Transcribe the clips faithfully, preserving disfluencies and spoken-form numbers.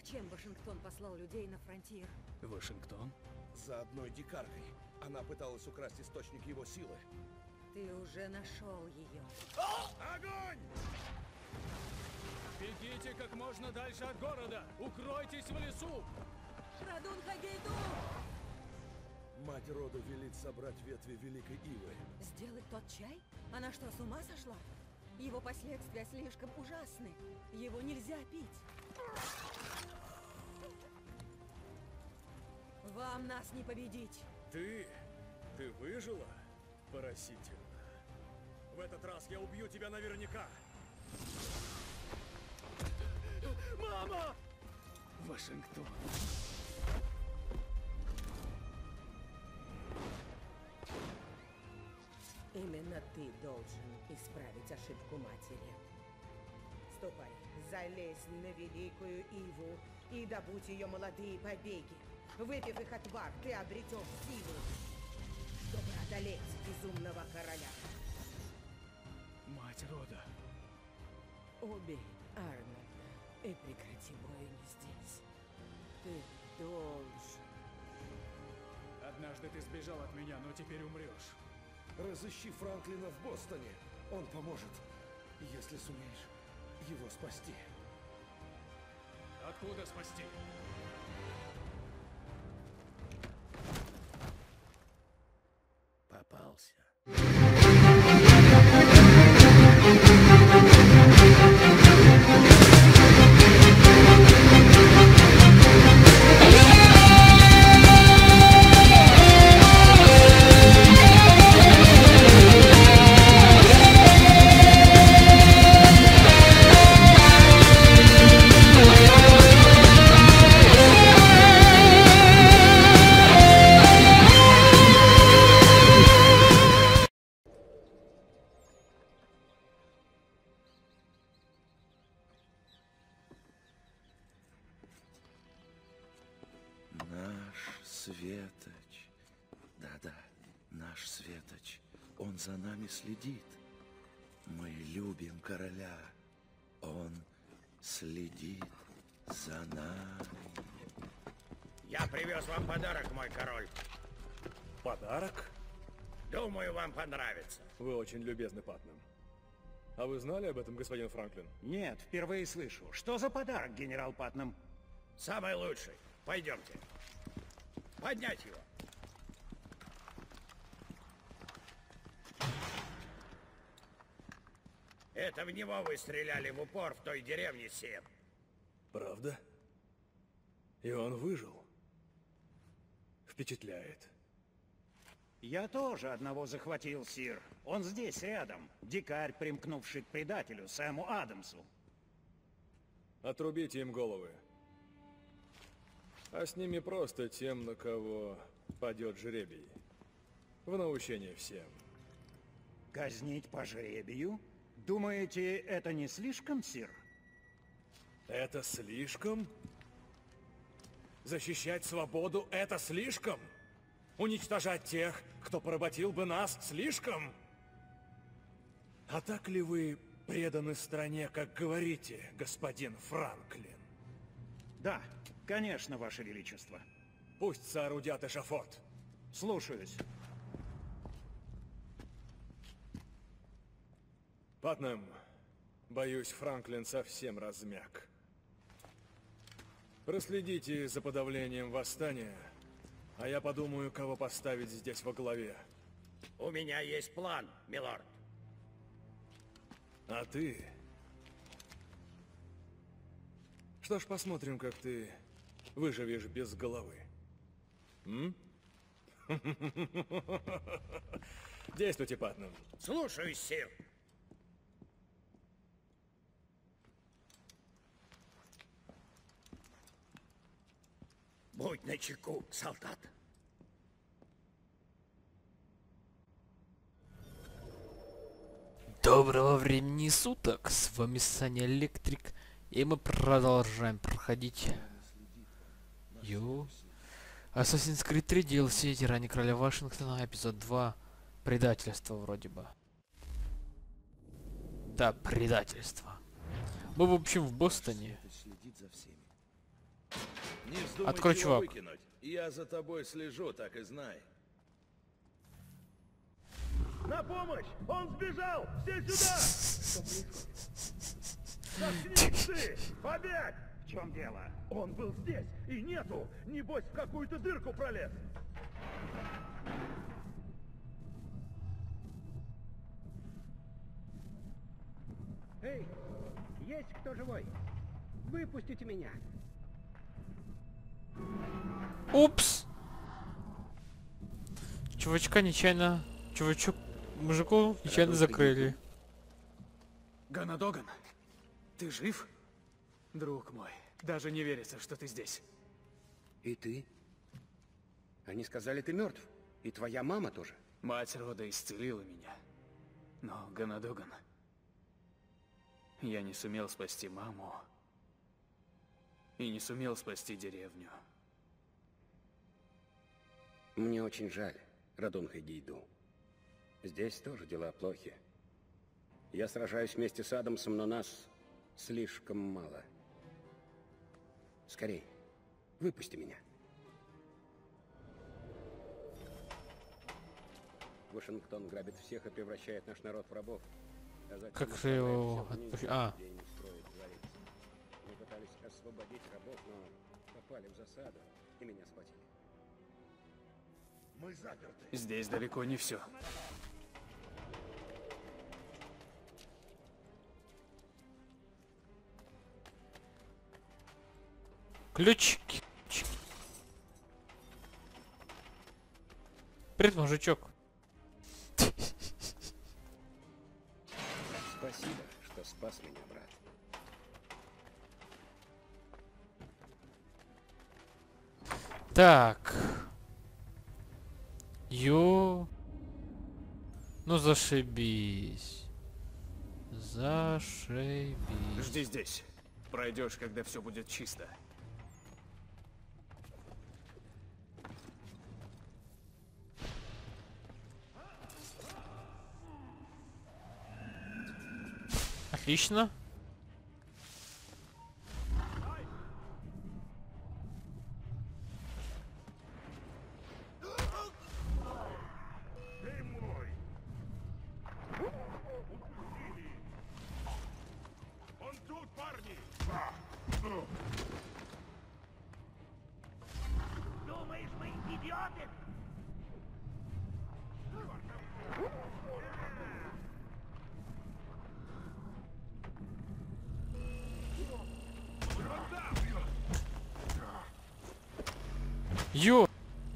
Зачем Вашингтон послал людей на фронтир? Вашингтон? За одной дикаркой. Она пыталась украсть источник его силы. Ты уже нашел ее. Огонь! Бегите как можно дальше от города! Укройтесь в лесу! Радун Хагейду! Мать рода велит собрать ветви Великой Ивы. Сделать тот чай? Она что, с ума сошла? Его последствия слишком ужасны. Его нельзя пить. Вам нас не победить. Ты? Ты выжила? Поразительно. В этот раз я убью тебя наверняка. Мама! Вашингтон. Именно ты должен исправить ошибку матери. Ступай, залезь на Великую Иву и добудь ее молодые побеги. Выпив их отвар, ты обретешь силу, чтобы одолеть безумного короля. Мать рода. Убей Арнольда и прекрати бойню здесь. Ты должен. Однажды ты сбежал от меня, но теперь умрешь. Разыщи Франклина в Бостоне. Он поможет, если сумеешь его спасти. Откуда спасти? Попался. Наш Светоч. Да-да, наш Светоч. Он за нами следит. Мы любим короля. Он следит за нами. Я привез вам подарок, мой король. Подарок? Думаю, вам понравится. Вы очень любезны, Патнам. А вы знали об этом, господин Франклин? Нет, впервые слышу. Что за подарок, генерал Патнам? Самый лучший. Пойдемте. Поднять его. Это в него вы стреляли в упор в той деревне, сир. Правда? И он выжил. Впечатляет. Я тоже одного захватил, сир. Он здесь, рядом. Дикарь, примкнувший к предателю, Сэму Адамсу. Отрубите им головы. А с ними просто тем, на кого падет жребий. В наущение всем. Казнить по жребию? Думаете, это не слишком, сир? Это слишком? Защищать свободу — это слишком? Уничтожать тех, кто поработил бы нас, слишком? А так ли вы преданы стране, как говорите, господин Франклин? Да, конечно, Ваше Величество. Пусть соорудят эшафот. Слушаюсь. Патнам, боюсь, Франклин совсем размяк. Проследите за подавлением восстания, а я подумаю, кого поставить здесь во главе. У меня есть план, милорд. А ты? Что ж, посмотрим, как ты выживешь без головы. М? Действуйте, Патнам. Слушаюсь, сир. Будь начеку, солдат. Доброго времени суток, с вами Саня Электрик, и мы продолжаем проходить Ю Assassin's Creed три ди эл си Тиране Короля Вашингтона, эпизод два, предательство вроде бы. Да, предательство. Мы в общем в Бостоне. Следит за всеми. Не вздумай Открой, его чувак. выкинуть. Я за тобой слежу, так и знай. На помощь! Он сбежал! Все сюда! Что происходит? Заткнись ты! Побег! В чем дело? Он был здесь и нету! Небось, в какую-то дырку пролез! Эй, есть кто живой? Выпустите меня. Упс! Чувачка нечаянно... Чувачок... Мужику нечаянно закрыли. Ганадоган, ты жив? Друг мой, даже не верится, что ты здесь. И ты? Они сказали, ты мертв. И твоя мама тоже. Мать рода исцелила меня. Но, Ганадоган, я не сумел спасти маму. И не сумел спасти деревню. Мне очень жаль, Радон Хайгейду. Здесь тоже дела плохи. Я сражаюсь вместе с Адамсом, но нас слишком мало. Скорей, выпусти меня. Вашингтон грабит всех и превращает наш народ в рабов. А затем Как же его отправляет отпу- всех в А. где им строят дворец. Мы пытались освободить рабов, но попали в засаду, и меня схватили. Мы заперты. Здесь далеко не все. Ключики. Привет, мужичок. Спасибо, что спас меня, брат. Так. Ё. Ну зашибись. Зашибись. Жди здесь. Пройдешь, когда все будет чисто. Отлично. Ты мой! Он тут, парни! Думаешь, мы идиоты? Ё.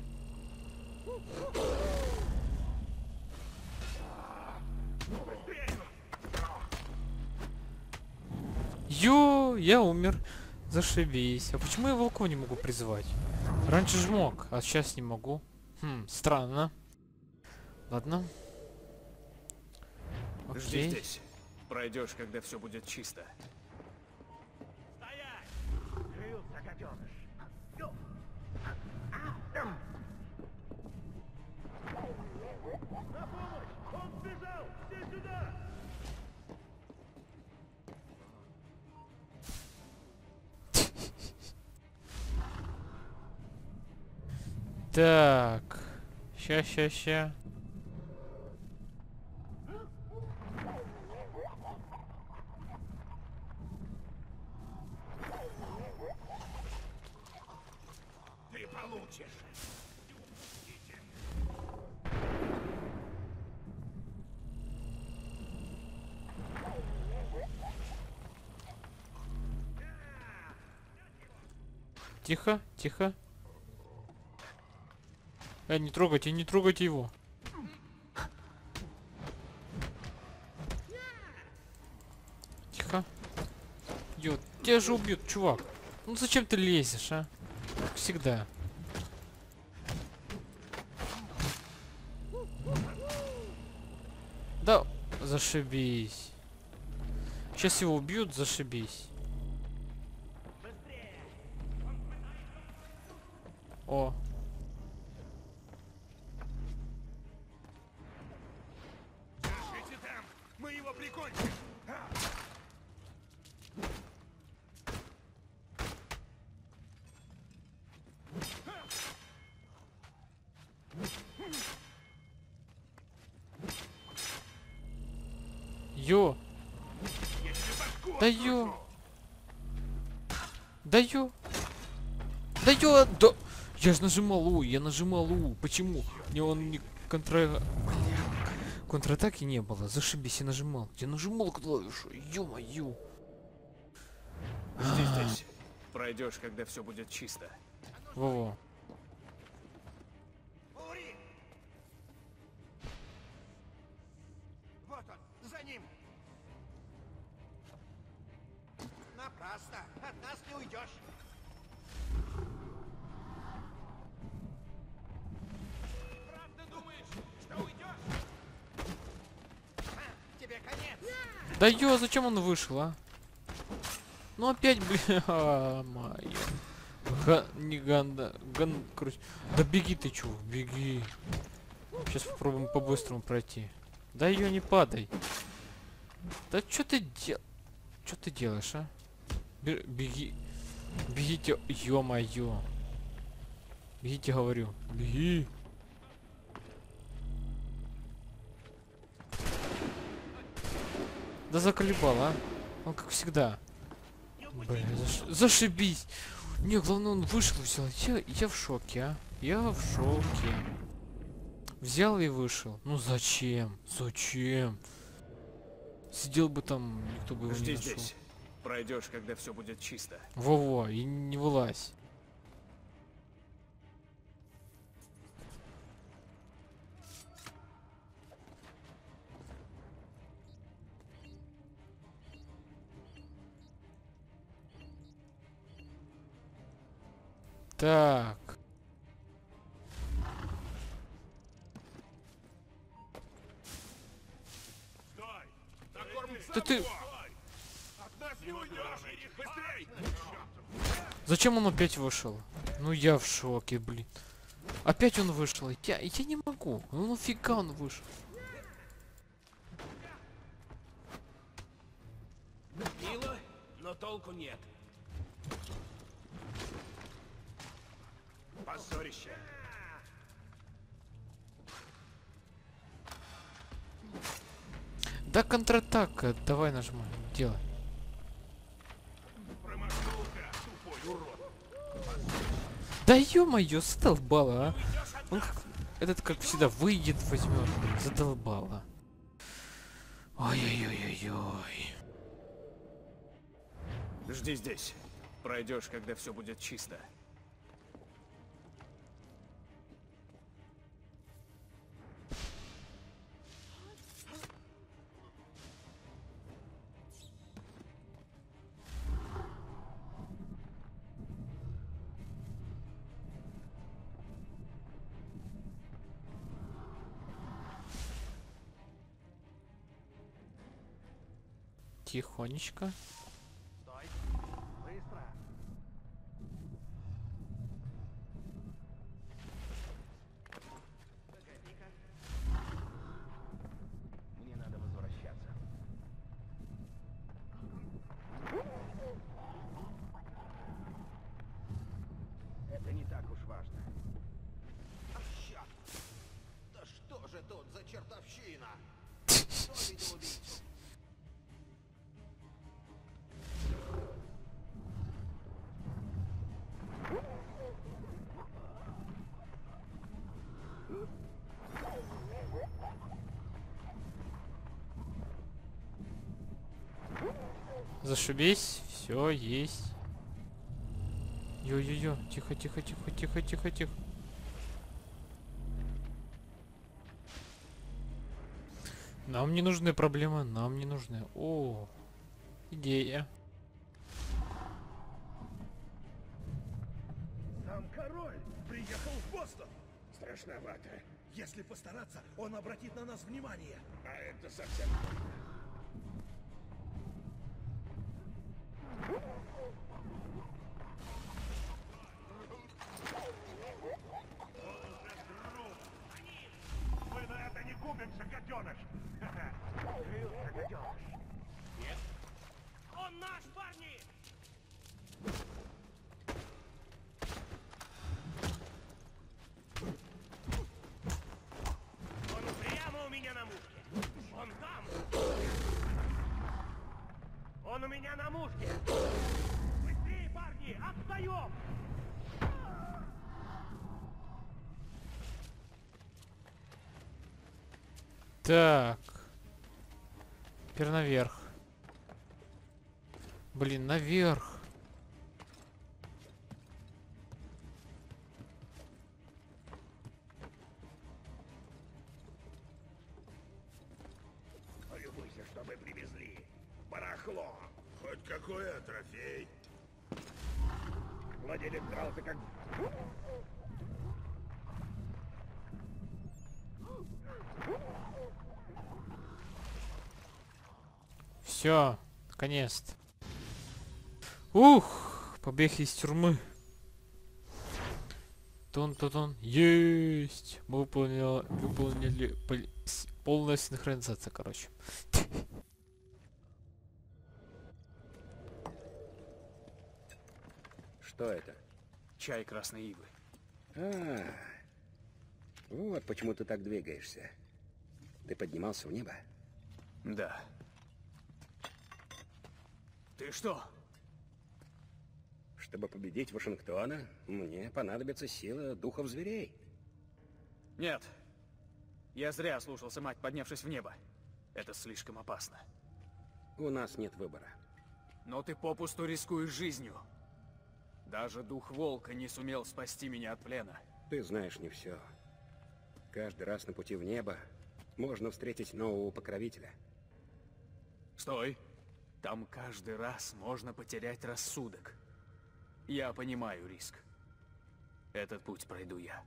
Ё, я умер. Зашибись. А почему я волков не могу призывать? Раньше же мог, а сейчас не могу. Хм, странно. Ладно. Жди Окей. здесь. Пройдешь, когда все будет чисто. Скрылся, гаденыш. На помощь! Он сбежал! Все сюда! Так. Ща, ща, ща. Ты получишь! Тихо, тихо. Э, не трогайте, не трогайте его. Тихо. Ё, тебя же убьют, чувак. Ну зачем ты лезешь, а? Как всегда. Да, зашибись. Сейчас его убьют, зашибись. О. Держите там! Мы его прикончим! Ё! Да ё! Да ё! Да ё! Да! Я же нажимал У, я нажимал У. Почему? Не он не контра... Контратаки не было. Зашибись, я нажимал. Я нажимал клавишу. Ё-моё. Жди здесь. Пройдешь, когда все будет чисто. Во-во. Вот он, за ним. Напрасно. От нас не уйдешь. Правда думаешь, что уйдешь? А, тебе конец. Да ё, зачем он вышел, а? Ну опять, блин, а, моё. Га, не ганда, ган, короче. Да беги ты, чё, беги. Сейчас попробуем по-быстрому пройти. Да ё, не падай. Да чё ты дел... Чё ты делаешь, а? Бе беги. Бегите, ё-моё. Бегите, говорю. Беги. Да заколебал, а? Он как всегда. Блин, заш... зашибись. Не, главное, он вышел, взял. Я, я в шоке, а? Я в шоке. Взял и вышел. Ну зачем? Зачем? Сидел бы там, никто бы его Жди не нашел. здесь. Пройдешь, когда все будет чисто. Во-во, и не вылазь. Так. Да ты... Зачем он опять вышел? Ну я в шоке, блин. Опять он вышел. Я, я не могу. Ну нафига он вышел? Мило, но толку нет. Позорище. Да контратака. Давай нажимай. Делай. Да ё-моё, задолбала, а. Он как... Этот, как всегда, выйдет, возьмет. Задолбала. Ой-ой-ой-ой-ой. Жди здесь. Пройдешь, когда все будет чисто. Тихонечко. Стой. Быстро. Погоди-ка. Мне надо возвращаться. Это не так уж важно. Ах, черт! Да что же тут за чертовщина? Кто видел убийцу? Зашибись, все есть. Ё-ё-ё, тихо, тихо, тихо, тихо, тихо, тихо. Нам не нужны проблемы, нам не нужны. О, идея. Сам король приехал в Бостон. Страшновато. Если постараться, он обратит на нас внимание. А это совсем... Мы на это не купимся, гаденыш! Крылся, гаденыш! Нет? Он наш, парни! Он прямо у меня на мушке. Он там. Он у меня на мушке! Быстрее, парни! Отстаем! Так. Теперь наверх. Блин, наверх. Полюбуйся, что мы привезли. Барахло. Хоть какое трофей. Владелец дрался как... Все, наконец-то. Ух, побег из тюрьмы. Тон-тон-тон. Есть. Мы выполнили, выполнили пол- с- полная синхронизация, короче. Что это? Чай красной ивы. А, вот почему ты так двигаешься. Ты поднимался в небо? Да. Ты что? Чтобы победить Вашингтона, мне понадобится сила духов зверей. Нет. Я зря слушался мать, поднявшись в небо. Это слишком опасно. У нас нет выбора. Но ты попусту рискуешь жизнью. Даже дух волка не сумел спасти меня от плена. Ты знаешь не все. Каждый раз на пути в небо можно встретить нового покровителя. Стой. Там каждый раз можно потерять рассудок. Я понимаю риск. Этот путь пройду я.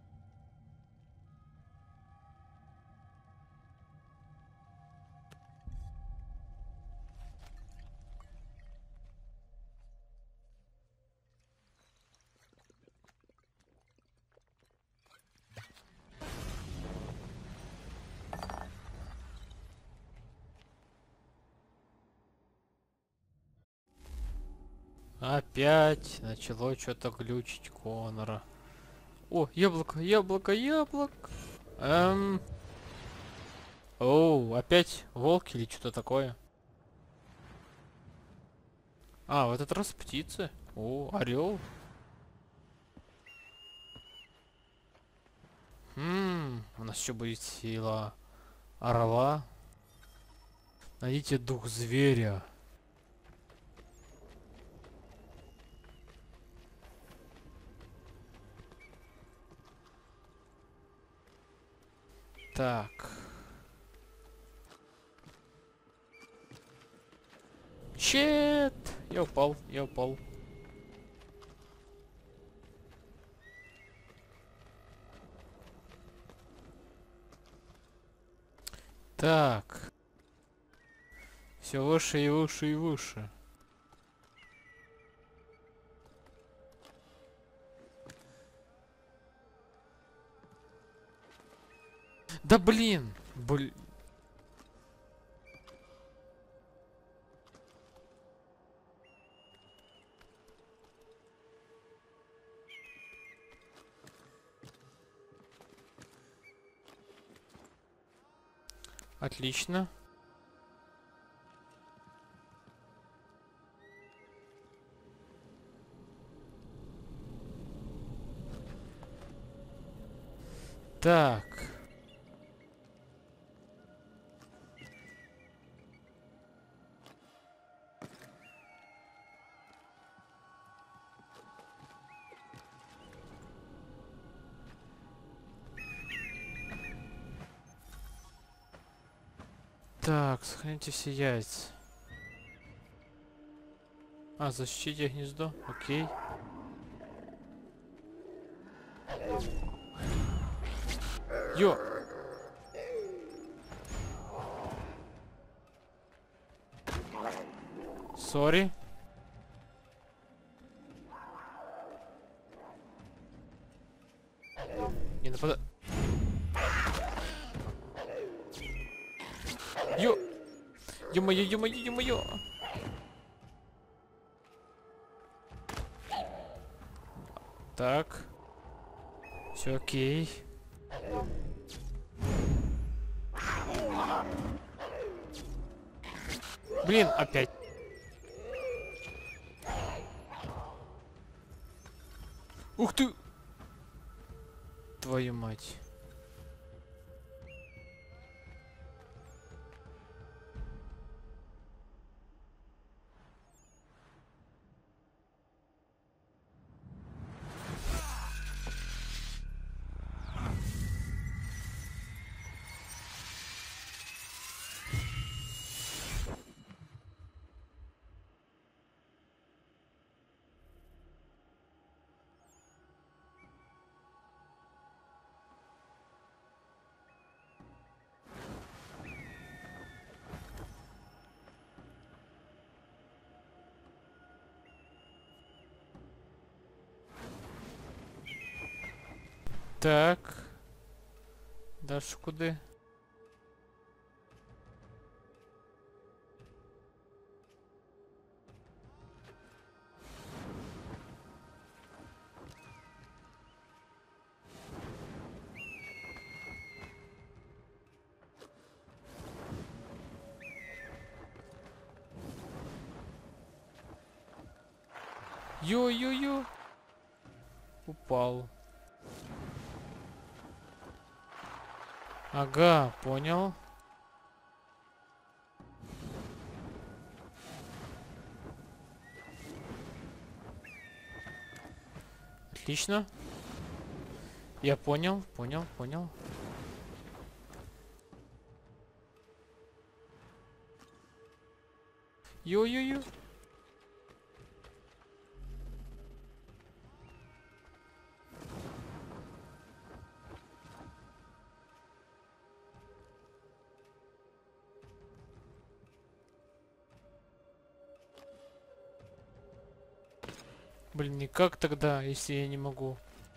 Опять начало что-то глючить Конора. О, яблоко, яблоко, яблоко. Эм. Оу, опять волк или что-то такое? А, в этот раз птицы. О, орел. Хм, у нас еще будет сила орла. Найдите дух зверя. Так. Чет! Я упал, я упал. Так. Все выше и выше и выше. Да блин! Блин. Отлично. Так. Так, сохраните все яйца. А, защитите гнездо, окей. Ё! Сори. Не нападай. Ё! Ё-моё, ё-моё, ё-моё! Так. Все окей. Блин, опять. Ух ты! Твою мать. Так. Дальше куда? Ё-ё-ё. Упал. Ага, понял. Отлично. Я понял, понял, понял. Ё-ё-ё. Блин, никак тогда, если я не могу?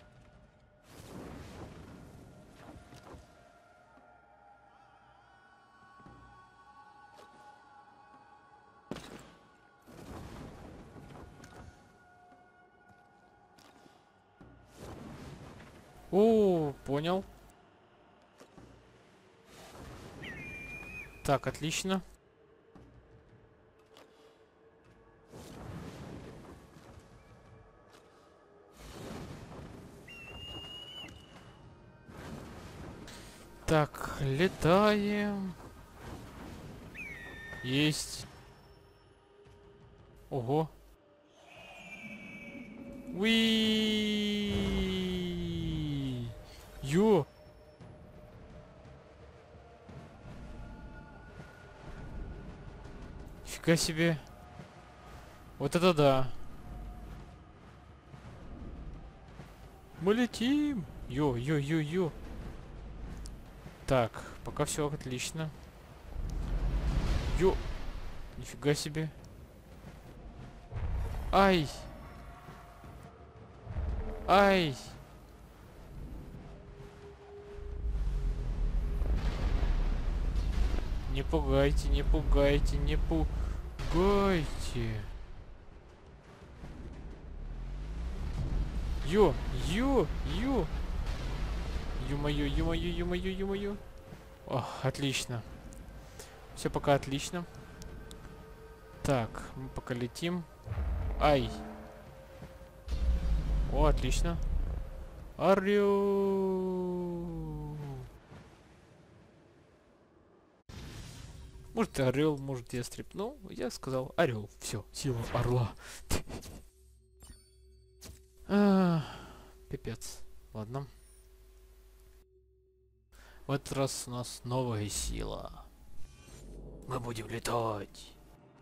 О, понял. Так, отлично. Так, летаем. Есть. Ого. Уи. Ё. Фига себе. Вот это да. Мы летим. Ё-ё-ё-ё. Так, пока все отлично. Ё. Нифига себе. Ай. Ай. Не пугайте, не пугайте, не пугайте. Ё, ё, ё. Ё-моё, ё-моё, ё-моё, ё-моё. О, отлично. Все пока отлично. Так, мы пока летим. Ай. О, отлично. Орел. Может орел, может ястреб. Ну, я сказал орел. Все, сила орла. Пипец. Ладно. В этот раз у нас новая сила. Мы будем летать.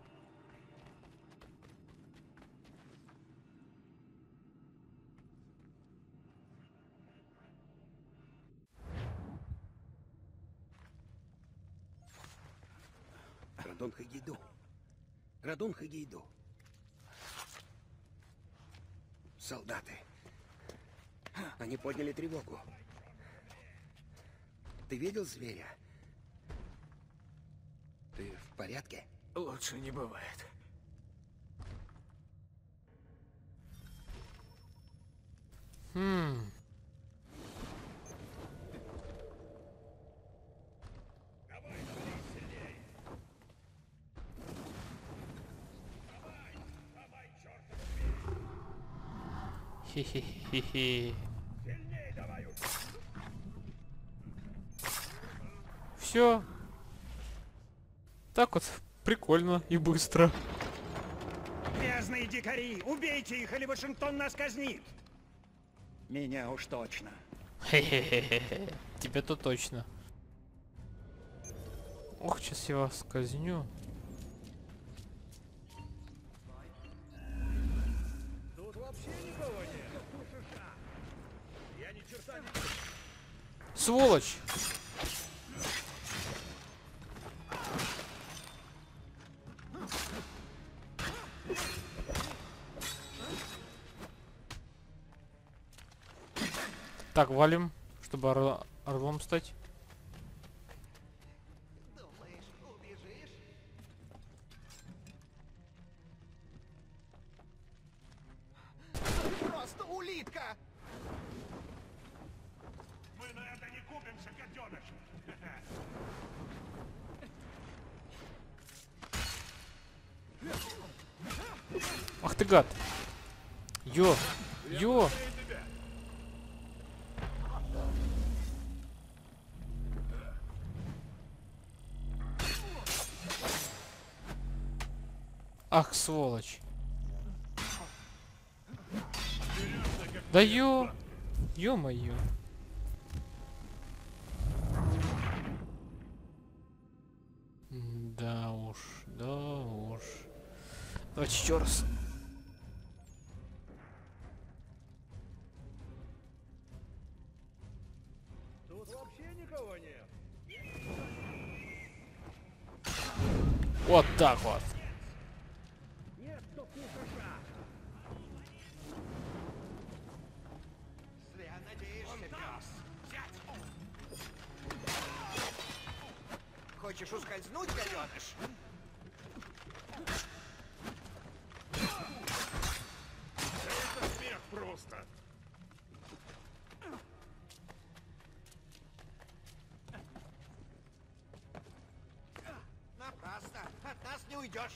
Радон Хагейду. Радон Хагейду. Солдаты. Они подняли тревогу. Ты видел зверя? Ты в порядке? Лучше не бывает. Хм. Хе-хе-хе-хе. Все. Так вот, прикольно и быстро. Грязные дикари! Убейте их, или Вашингтон нас казнит! Меня уж точно. Хе-хе-хе-хе. Тебе-то точно. Ох, сейчас я вас казню. Тут вообще никого нет. Я ни черта не... Сволочь! Так, валим, чтобы ор- орлом стать. Думаешь, убежишь? Просто улитка! Мы на это не купимся, гаденыш! Ах ты гад! Ё! Ё! Ах, сволочь! Да ё! Ё-моё! Да уж, да уж. Давайте еще раз. Тут вообще никого нет. Вот так вот. Нет, тут не душа. Зря надеешься, пес. Хочешь ускользнуть, гаденыш? Это смех просто. Напрасно. От нас не уйдешь.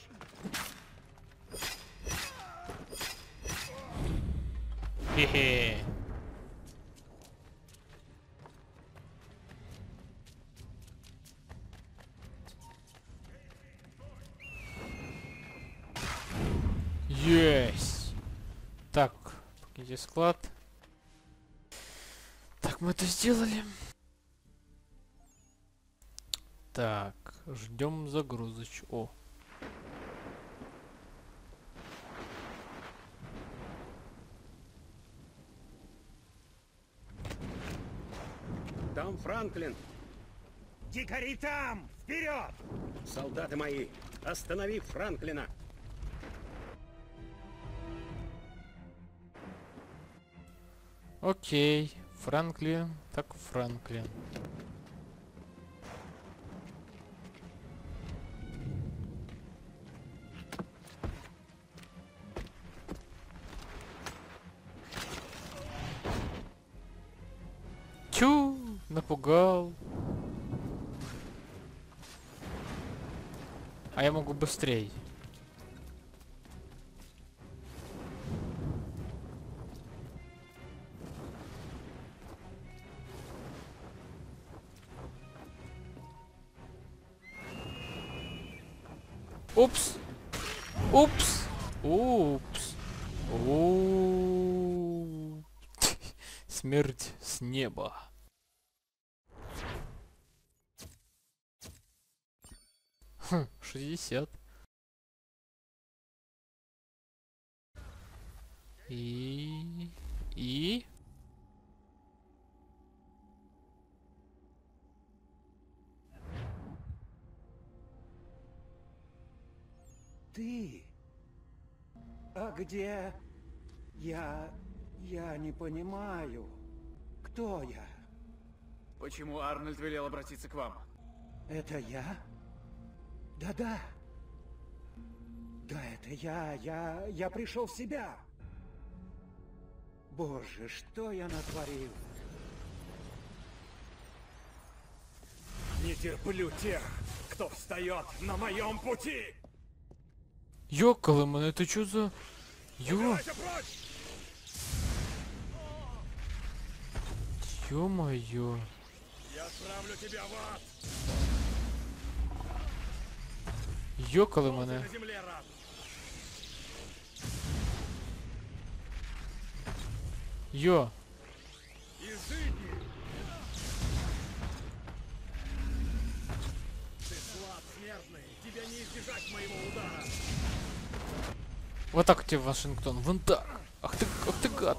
Хе-хе. Есть. Так, где склад? Так, мы это сделали. Так, ждем загрузочку. О. Там Франклин. Дикари там! Вперед! Солдаты мои, останови Франклина. Окей, Франклин, так Франклин. Чу, напугал. А я могу быстрее. Упс. Упс. Упс. У. Смерть с неба. Хм, шестьдесят. И... И... Ты? А где? Я... Я не понимаю. Кто я? Почему Арнольд велел обратиться к вам? Это я? Да-да. Да, это я. Я... Я пришел в себя. Боже, что я натворил? Не терплю тех, кто встает на моем пути! Ёкалэмон, это чё за... Ё... Убирайся прочь! Ё-моё. Я отправлю тебя в ад. Ёкали мене. На земле, раб. Йо. Изыди. Ты слаб, смертный. Тебя не избежать моего удара. Вот так у тебя, Вашингтон. Вон так. Ах ты, ах ты гад.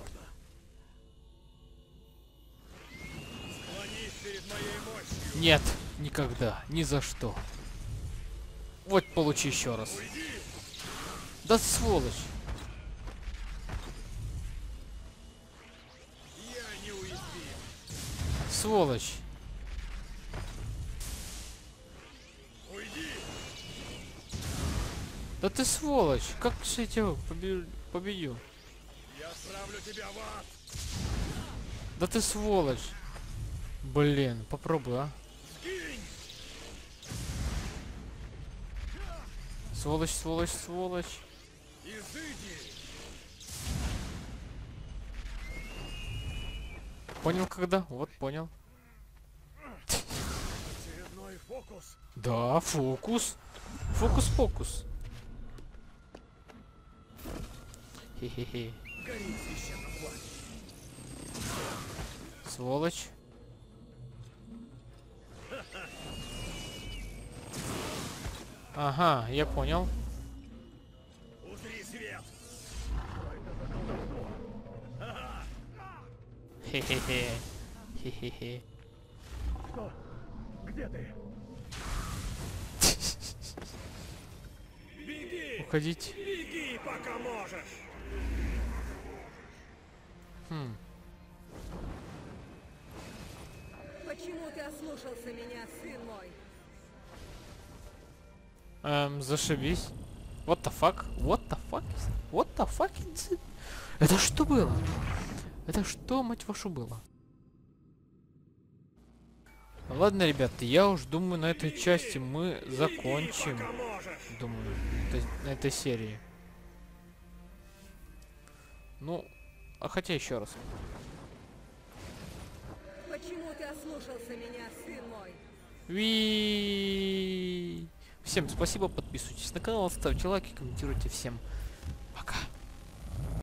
Склонись перед моей мощью. Нет, никогда, ни за что. Вот получи еще раз. Уйди. Да сволочь. Я неуязвим. Сволочь. Уйди. Да ты сволочь. Как же я тебя побе- победю? Я отправлю тебя в ад. Да ты сволочь. Блин, попробуй, а. Сгинь. Сволочь, сволочь, сволочь. Изыди. Понял когда? Вот понял. Очередной фокус. Да, фокус. Фокус-покус. Хе-хе-хе. Гори, священный пламя. Сволочь. Ага, я понял. Узри свет. Хе-хе-хе. Хе-хе-хе. Что? Где ты? Беги. Уходить. Беги, пока можешь. Хм. Почему ты ослушался меня, сын мой? Эм, зашибись. What the fuck? What the fuck? is- What the fuck is it? Это что было? Это что, мать вашу, было? Ладно, ребята, я уж думаю, на этой части мы закончим. Пока можешь. Думаю, это- на этой серии. Ну, а хотя еще раз. Почему ты ослушался меня, сын мой? Ви. Всем спасибо, подписывайтесь на канал, ставьте лайки, комментируйте. Всем